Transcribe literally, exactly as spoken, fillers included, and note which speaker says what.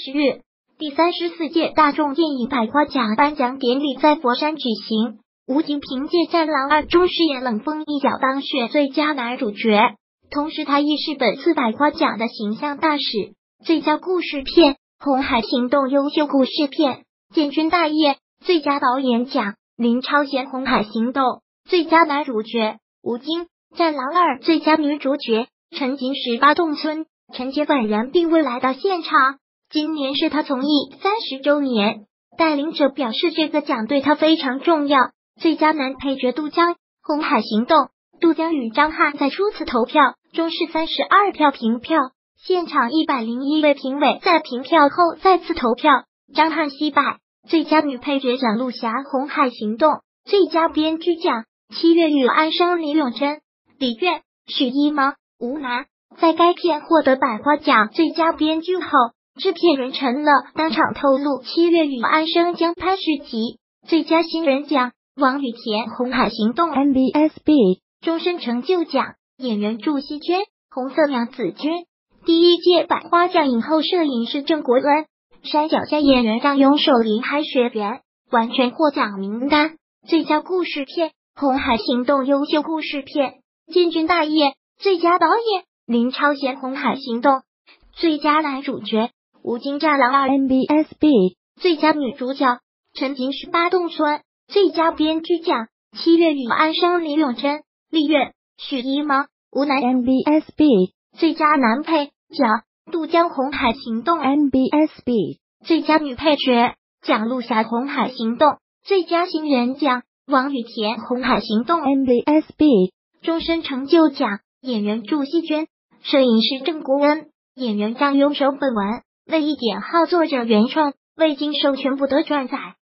Speaker 1: 十日，第三十四届大众电影百花奖颁奖典礼在佛山举行。吴京凭借《战狼二》中饰演冷锋一角当选最佳男主角，同时他亦是本次百花奖的形象大使。最佳故事片《红海行动》优秀故事片，建军大业；最佳导演奖林超贤《红海行动》，最佳男主角吴京《战狼二》，最佳女主角陈瑾十八洞村。陈洁本人并未来到现场，今年是他从艺三十周年，带领者表示这个奖对他非常重要。最佳男配角杜江《红海行动》，杜江与张翰在初次投票中是三十二票平票，现场一百零一位评委在评票后再次投票，张翰惜败。最佳女配角蒋璐霞《红海行动》，最佳编剧奖七月与安生李永珍、李悦、许一萌、吴楠。在该片获得百花奖最佳编剧后，制片人陈乐当场透露七月与安生将拍续集。最佳新人奖王语田《红海行动》M B S B 终身成就奖演员祝希娟红色娘子军。第一届百花奖影后摄影师郑国恩、山脚下演员张永守林海雪原完全获奖名单。最佳故事片《红海行动》优秀故事片，建军大业。最佳导演林超贤《红海行动》，最佳男主角吴京《战狼二》M B S B， 最佳女主角陈瑾十八洞村，最佳编剧奖七月与安生李永珍、丽月、许一萌、吴楠 M B S B， 最佳男配角杜江《红海行动》M B S B， 最佳女配角蒋璐霞《红海行动》，最佳新人奖王语田《红海行动》M B S B， 终身成就奖演员祝希娟，摄影师郑国恩，演员张永守。本文为一点号作者原创，未经授权不得转载。